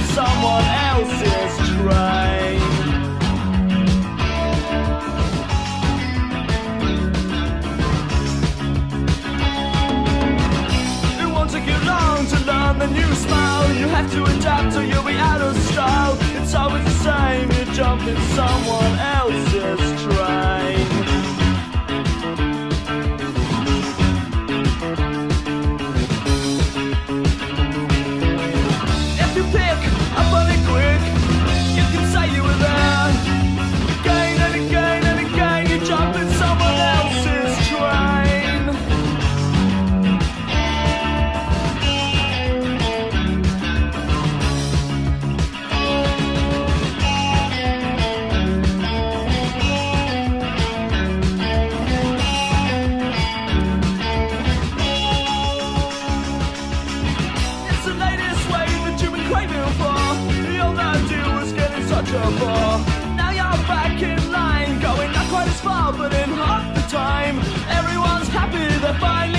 someone else's train. It won't take you long to learn the new smile. You have to adapt or you'll be out of style. It's always the same, you jump in someone else's train. Now you're back in line, going not quite as far, but in half the time, everyone's happy they're finally